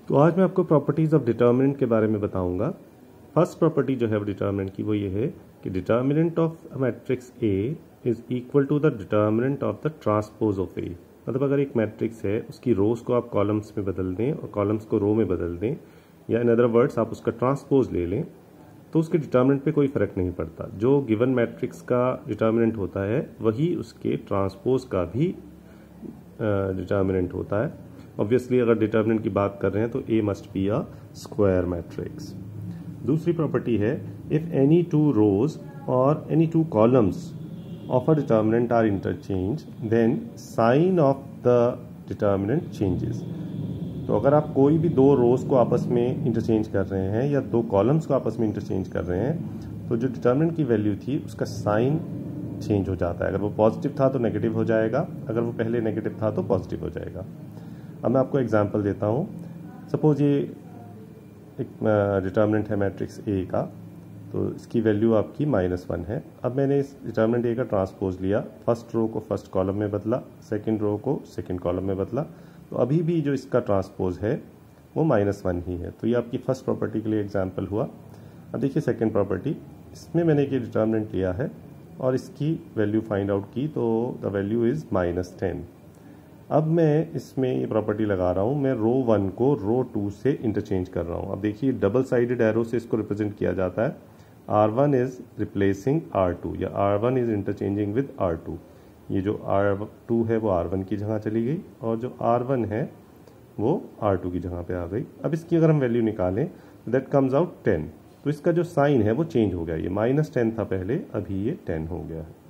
तो आज मैं आपको प्रॉपर्टीज़ ऑफ डिटर्मिनेंट के बारे में बताऊंगा। फर्स्ट प्रॉपर्टी जो है डिटर्मिनेंट की वो ये है कि determinant of a matrix A is equal to the determinant of the transpose of A. मतलब अगर एक मैट्रिक्स है उसकी रोज को आप कॉलम्स में बदल दें और कॉलम्स को रो में बदल दें, या इन अदर वर्ड्स आप उसका ट्रांसपोज ले लें, तो उसके डिटर्मिनेंट पे कोई फ़र्क नहीं पड़ता। जो गिवन मैट्रिक्स का डिटर्मिनेंट होता है वही उसके ट्रांसपोज का भी डिटर्मिनेंट होता है। ऑब्वियसली अगर डिटर्मिनेंट की बात कर रहे हैं तो A must be a square matrix. दूसरी प्रॉपर्टी है इफ एनी टू रोज और any two columns of a determinant are interchange then sign of the determinant changes. तो अगर आप कोई भी दो रोज को आपस में इंटरचेंज कर रहे हैं या दो कॉलम्स को आपस में इंटरचेंज कर रहे हैं तो जो डिटर्मिनेंट की वैल्यू थी उसका साइन चेंज हो जाता है। अगर वो पॉजिटिव था तो नेगेटिव हो जाएगा, अगर वो पहले नेगेटिव था तो पॉजिटिव हो जाएगा। अब मैं आपको एग्जांपल देता हूँ। सपोज ये एक डिटर्मिनेंट है मैट्रिक्स ए का, तो इसकी वैल्यू आपकी -1 है। अब मैंने इस डिटर्मिनेंट ए का ट्रांसपोज लिया, फर्स्ट रो को फर्स्ट कॉलम में बदला, सेकंड रो को सेकंड कॉलम में बदला, तो अभी भी जो इसका ट्रांसपोज है वो -1 ही है। तो ये आपकी फर्स्ट प्रॉपर्टी के लिए एग्जाम्पल हुआ। अब देखिए सेकेंड प्रॉपर्टी, इसमें मैंने ये डिटर्मिनेंट लिया है और इसकी वैल्यू फाइंड आउट की, तो द वैल्यू इज़ -10। अब मैं इसमें ये प्रॉपर्टी लगा रहा हूँ, मैं रो 1 को रो 2 से इंटरचेंज कर रहा हूँ। अब देखिए डबल साइडेड एरो से इसको रिप्रेजेंट किया जाता है। R1 इज रिप्लेसिंग R2 या R1 is interchanging with R2। ये जो R2 है वो R1 की जगह चली गई और जो R1 है वो R2 की जगह पे आ गई। अब इसकी अगर हम वैल्यू निकालें दैट कम्स आउट 10। तो इसका जो साइन है वो चेंज हो गया, ये -10 था पहले, अभी ये 10 हो गया है।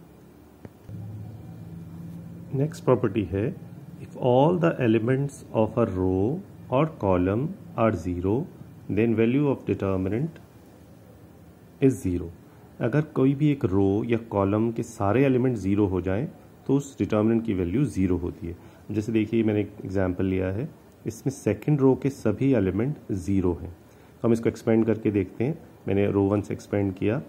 नेक्स्ट प्रॉपर्टी है if all the elements of a row or column are 0 then value of determinant is 0। अगर कोई भी एक रो या कॉलम के सारे एलिमेंट 0 हो जाएं तो उस डिटर्मिनेंट की वैल्यू 0 होती है। जैसे देखिए मैंने एक एग्जांपल लिया है, इसमें सेकंड रो के सभी एलिमेंट 0 हैं। तो हम इसको एक्सपेंड करके देखते हैं। मैंने रो 1 से एक्सपेंड किया,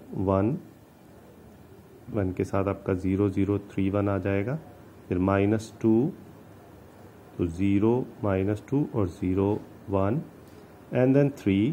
1 के साथ आपका 0 0 3 1 आ जाएगा, फिर -2 तो 0 -2 और 0 1 एंड देन 3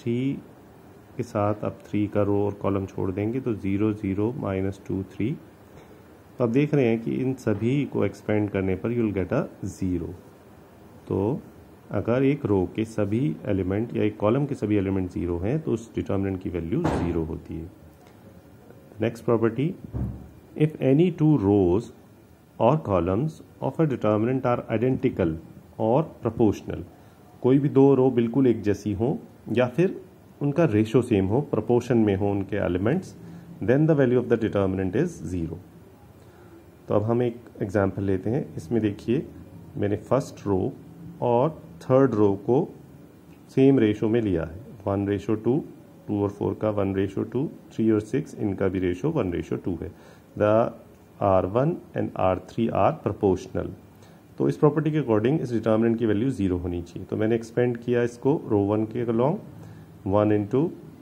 के साथ अब 3 का रो और कॉलम छोड़ देंगे तो 0 0 -2 3। तो आप देख रहे हैं कि इन सभी को एक्सपेंड करने पर यू विल गेट अ 0। तो अगर एक रो के सभी एलिमेंट या एक कॉलम के सभी एलिमेंट 0 हैं तो उस डिटर्मिनेंट की वैल्यू 0 होती है। Next property, if any two rows और columns of a determinant are identical और प्रोपोर्शनल। कोई भी दो रो बिल्कुल एक जैसी हो या फिर उनका रेशो सेम हो, प्रोपोर्शन में हो उनके elements, then the value of the determinant is 0। तो अब हम एक एग्जांपल लेते हैं। इसमें देखिए मैंने फर्स्ट रो और थर्ड रो को सेम रेशो में लिया है, 1:2, 2 और 4 का 1:2, 3 और 6 इनका भी रेशो 1:2 है। The R1 and R3 are proportional. तो इस प्रॉपर्टी के अकॉर्डिंग इस डिटर्मिनेंट की वैल्यू 0 होनी चाहिए। तो मैंने एक्सपेंड किया इसको रो 1 के अलॉन्ग, 1 इंटू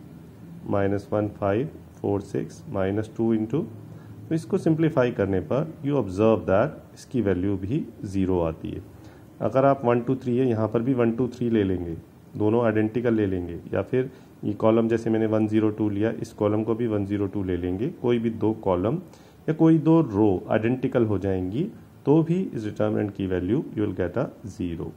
-1 5 4 6 -2 इंटू, तो इसको सिंप्लीफाई करने पर यू ऑब्जर्व दैट इसकी वैल्यू भी 0 आती है। अगर आप 1 2 3 है, यहाँ पर भी 1 2 3 ले लेंगे, दोनों आइडेंटिकल ले लेंगे, या फिर ये कॉलम जैसे मैंने 1 0 2 लिया, इस कॉलम को भी 1 0 2 ले लेंगे, कोई भी दो कॉलम या कोई दो रो आइडेंटिकल हो जाएंगी तो भी इस डिटर्मिनेंट की value you will get a 0।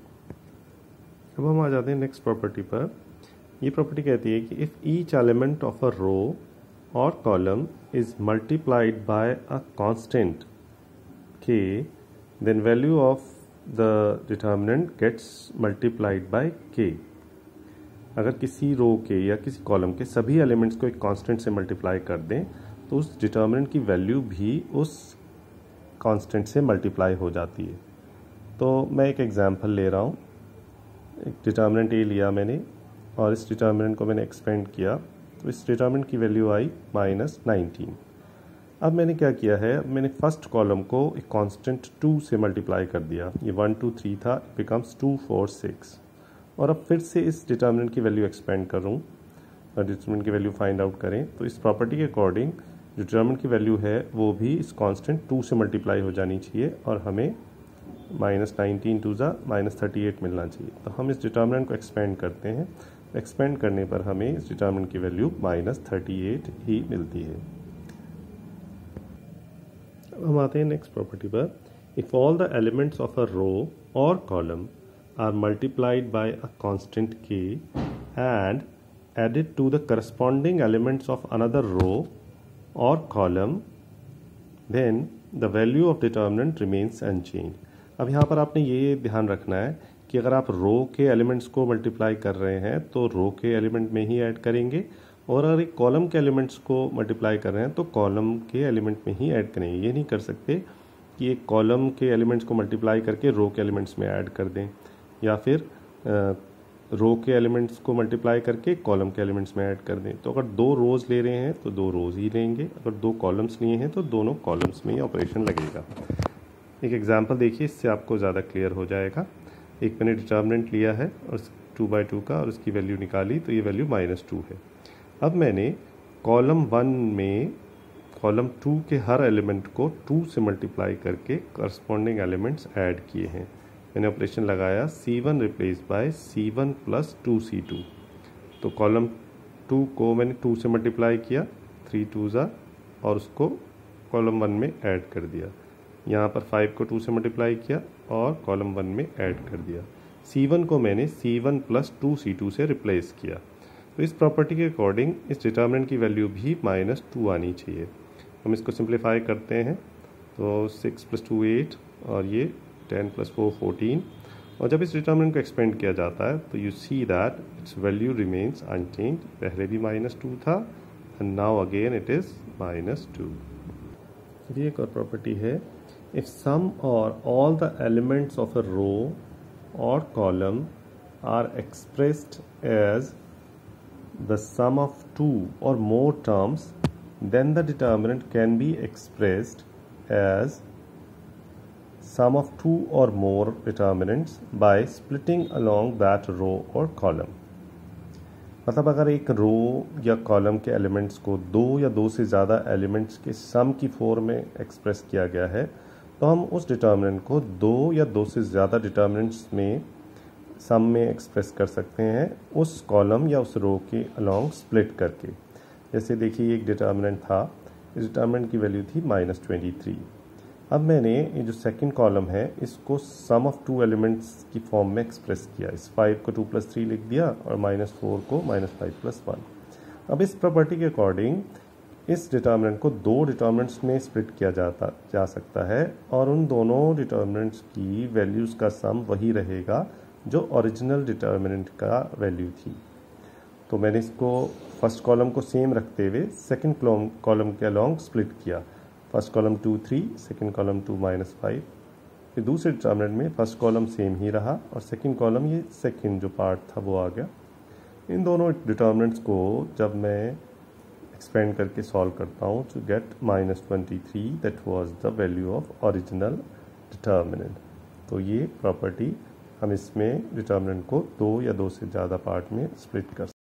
अब हम आ जाते हैं नेक्स्ट प्रॉपर्टी पर। ये प्रॉपर्टी कहती है कि if each element of a row और column is multiplied by a constant k then value of the determinant gets multiplied by k। अगर किसी रो के या किसी कॉलम के सभी एलिमेंट्स को एक कांस्टेंट से मल्टीप्लाई कर दें तो उस डिटर्मिनेंट की वैल्यू भी उस कांस्टेंट से मल्टीप्लाई हो जाती है। तो मैं एक एग्जांपल ले रहा हूँ। एक डिटर्मिनेंट ए लिया मैंने और इस डिटर्मिनेंट को मैंने एक्सपेंड किया, तो इस डिटर्मिनेंट की वैल्यू आई -19। अब मैंने क्या किया है, मैंने फर्स्ट कॉलम को एक कांस्टेंट 2 से मल्टीप्लाई कर दिया। ये 1 2 3 था, इट बिकम्स 2 4 6। और अब फिर से इस डिटर्मिनेंट की वैल्यू एक्सपेंड करूँ और डिटर्मिनेंट की वैल्यू फाइंड आउट करें, तो इस प्रॉपर्टी के अकॉर्डिंग डिटर्मिनेंट की वैल्यू है वो भी इस कांस्टेंट 2 से मल्टीप्लाई हो जानी चाहिए और हमें -19 टू ज़ा -38 मिलना चाहिए। तो हम इस डिटर्मिनेंट को एक्सपेंड करते हैं, एक्सपेंड करने पर हमें इस डिटर्मिनेंट की वैल्यू -38 ही मिलती है। अब हम आते हैं नेक्स्ट प्रॉपर्टी पर। If all the elements of a row और column are multiplied by a constant k and added to the corresponding elements of another row or column, then the value of determinant remains unchanged। अब यहाँ पर आपने ये ध्यान रखना है कि अगर आप रो के एलिमेंट्स को मल्टीप्लाई कर रहे हैं तो रो के एलिमेंट में ही ऐड करेंगे, और अगर एक कॉलम के एलिमेंट्स को मल्टीप्लाई कर रहे हैं तो कॉलम के एलिमेंट में ही ऐड करेंगे। ये नहीं कर सकते कि एक कॉलम के एलिमेंट्स को मल्टीप्लाई करके रो के एलिमेंट्स में ऐड कर दें, या फिर रो के एलिमेंट्स को मल्टीप्लाई करके कॉलम के एलिमेंट्स में ऐड कर दें। तो अगर दो रोज़ ले रहे हैं तो दो रोज़ ही लेंगे, अगर दो कॉलम्स लिए हैं तो दोनों कॉलम्स में ही ऑपरेशन लगेगा। एक एग्जांपल देखिए, इससे आपको ज़्यादा क्लियर हो जाएगा। एक मैंने डिटर्मिनेंट लिया है और 2/2 का, और उसकी वैल्यू निकाली तो ये वैल्यू -2 है। अब मैंने कॉलम 1 में कॉलम 2 के हर एलिमेंट को 2 से मल्टीप्लाई करके करस्पॉन्डिंग एलिमेंट्स ऐड किए हैं। मैंने ऑपरेशन लगाया C1 replace by C1 + 2C2। तो कॉलम 2 को मैंने 2 से मल्टीप्लाई किया, 3 2 ज़ा, और उसको कॉलम 1 में ऐड कर दिया। यहाँ पर 5 को 2 से मल्टीप्लाई किया और कॉलम 1 में ऐड कर दिया। C1 को मैंने C1 + 2C2 से रिप्लेस किया। तो इस प्रॉपर्टी के अकॉर्डिंग इस डिटर्मिनेंट की वैल्यू भी -2 आनी चाहिए। हम इसको सिंप्लीफाई करते हैं तो 6 + 2 8, और ये 10 + 4 14। और जब इस डिटर्मिनेंट को एक्सपेंड किया जाता है तो you see that its value remains unchanged. पहले भी -2 था and now again it is -2। ये एक और प्रॉपर्टी है। इफ सम और all the elements of a row और column are expressed as the sum of 2 or more terms, then the determinant can be expressed as sum of 2 or more determinants by splitting along that row or column। मतलब अगर एक रो या column के elements को दो या दो से ज़्यादा एलिमेंट्स के सम की फॉर्म में एक्सप्रेस किया गया है तो हम उस डिटर्मिनेंट को दो या दो से ज़्यादा डिटर्मिनेंट्स में सम में एक्सप्रेस कर सकते हैं, उस कॉलम या उस रो के अलोंग स्प्लिट करके। जैसे देखिए एक डिटर्मिनेंट था, इस डिटर्मिनेंट की वैल्यू थी -23। अब मैंने ये जो सेकंड कॉलम है इसको सम ऑफ 2 एलिमेंट्स की फॉर्म में एक्सप्रेस किया। इस 5 को 2 + 3 लिख दिया और -4 को -5 + 1। अब इस प्रॉपर्टी के अकॉर्डिंग इस डिटर्मिनेंट को दो डिटर्मिनेंट्स में स्प्लिट किया जा सकता है, और उन दोनों डिटर्मिनेंट्स की वैल्यूज़ का सम वही रहेगा जो ओरिजिनल डिटर्मिनेंट का वैल्यू थी। तो मैंने इसको फर्स्ट कॉलम को सेम रखते हुए सेकंड कॉलम के अलोंग स्प्लिट किया। First column 2 3, second column 2 -5। फिर दूसरे डिटर्मिनेंट में फर्स्ट कॉलम सेम ही रहा और सेकंड कॉलम ये सेकंड जो पार्ट था वो आ गया। इन दोनों डिटर्मिनेंट्स को जब मैं एक्सपेंड करके सॉल्व करता हूँ to get -23, that was the value of original determinant. तो ये प्रॉपर्टी हम इसमें डिटर्मिनेंट को दो या दो से ज़्यादा पार्ट में स्प्लिट कर